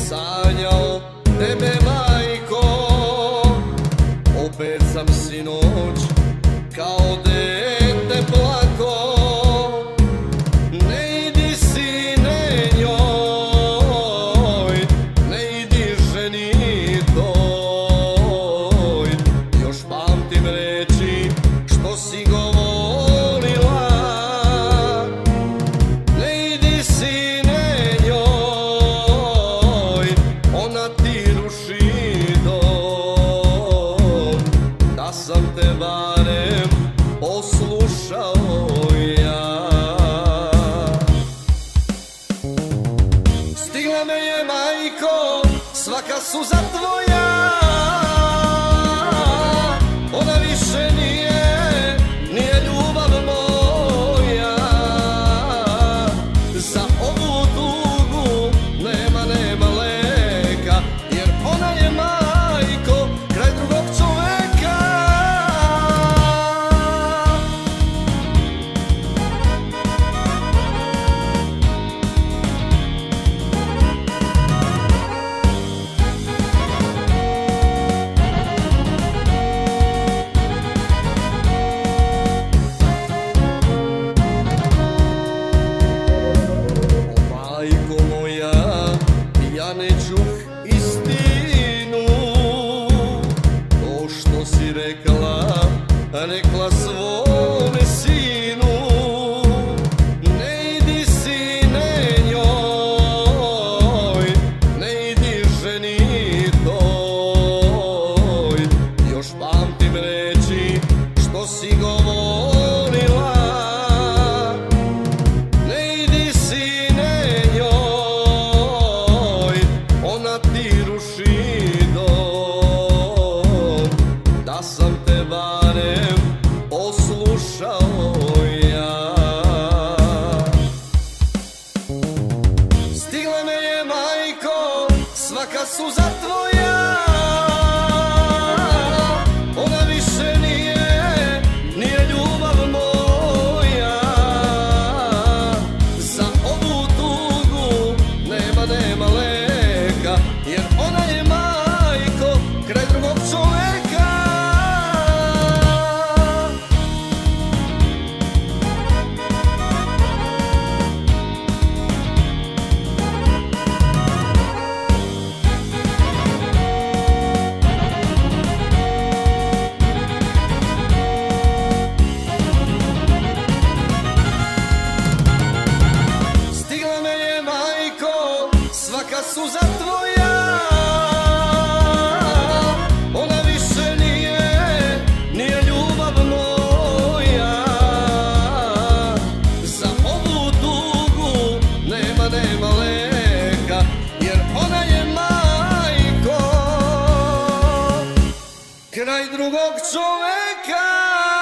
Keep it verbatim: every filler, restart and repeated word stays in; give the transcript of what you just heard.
sanjao tebe, majko. Opet sam sinoć kao dete plako. Ne idi sine njoj, ne idi ženi toj. Još pamtim reči što si govorila. Ne idi sine njoj, ona ti ruši dom. Da sam te barem poslušao ja. Stigla me je, majko, svaka suza tvoja. Ona više nije, nije ljubav moja. Za ovu tugu nema, nema leka, jer ona je, majko, kraj drugog čoveka. Ja ne čuh istinu, to što si rekla, rekla svome sinu. Ne idi sine njoj, ne idi ženi toj. Još pamtim reči što si govorila. Ne idi sine njoj, ona ti ruši dom. Da sam te barem poslušao ja. Stigla me je, majko, svaka suza tvoja. Ona više nije, nije ljubav moja. Za ovu tugu nema, nema leka, jer ona je, majko, kraj drugog čoveka. Stigla me je, majko, svaka suza tvoja. Ona više nije, nije ljubav moja. Za ovu tugu nema, nema leka, jer ona je, majko, kraj drugog čoveka.